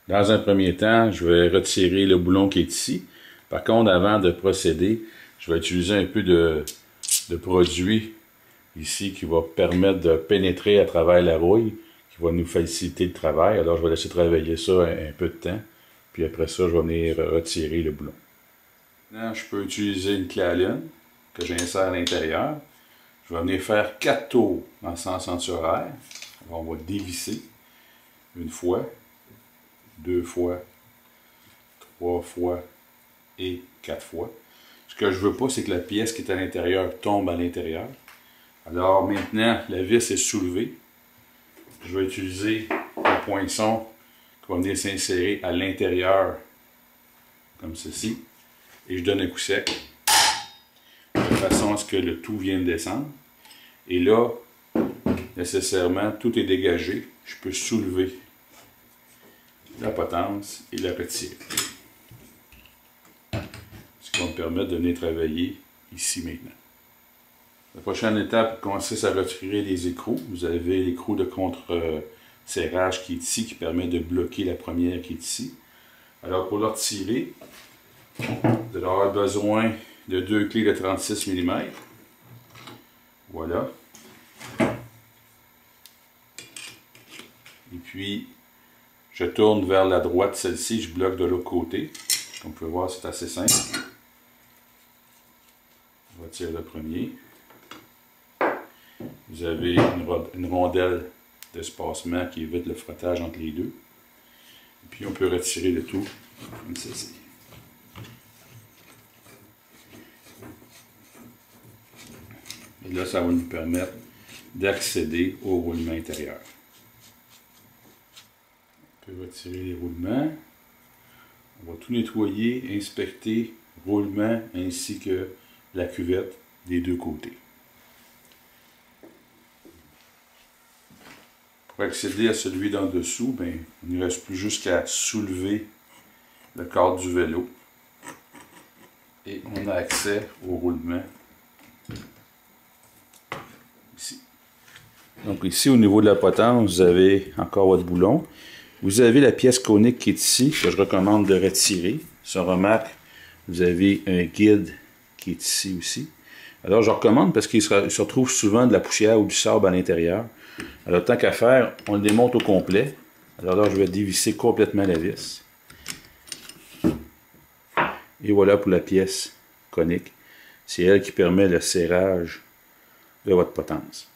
Dans un premier temps, je vais retirer le boulon qui est ici. Par contre, avant de procéder, je vais utiliser un peu de produit ici qui va permettre de pénétrer à travers la rouille, qui va nous faciliter le travail. Alors, je vais laisser travailler ça un peu de temps. Puis après ça, je vais venir retirer le boulon. Maintenant, je peux utiliser une clé Allen que j'insère à l'intérieur. Je vais venir faire 4 tours dans le sens anti-horaire. On va dévisser une fois, 2 fois, 3 fois et 4 fois. Ce que je veux pas, c'est que la pièce qui est à l'intérieur tombe à l'intérieur. Alors maintenant, la vis est soulevée. Je vais utiliser un poinçon qui va venir s'insérer à l'intérieur, comme ceci. Et je donne un coup sec, de façon à ce que le tout vienne descendre. Et là, nécessairement, tout est dégagé. Je peux soulever la potence et la retirer. Ce qui va me permettre de venir travailler ici maintenant. La prochaine étape consiste à retirer les écrous. Vous avez l'écrou de contre-serrage qui est ici, qui permet de bloquer la première qui est ici. Alors pour le retirer, vous allez avoir besoin de 2 clés de 36 mm. Voilà. Et puis, je tourne vers la droite celle-ci, je bloque de l'autre côté. Comme vous pouvez voir, c'est assez simple. Je retire le premier. Vous avez une rondelle d'espacement qui évite le frottage entre les deux. Et puis on peut retirer le tout comme ceci. Et là, ça va nous permettre d'accéder au roulement intérieur. On peut retirer les roulements. On va tout nettoyer, inspecter, roulement ainsi que la cuvette des deux côtés. Pour accéder à celui d'en dessous, ben, il ne reste plus juste qu'à soulever le cadre du vélo. Et on a accès au roulement ici. Donc ici, au niveau de la potence, vous avez encore votre boulon. Vous avez la pièce conique qui est ici, que je recommande de retirer. Si on remarque, vous avez un guide qui est ici aussi. Alors je recommande parce qu'il se retrouve souvent de la poussière ou du sable à l'intérieur. Alors tant qu'à faire, on le démonte au complet. Alors là, je vais dévisser complètement la vis. Et voilà pour la pièce conique. C'est elle qui permet le serrage de votre potence.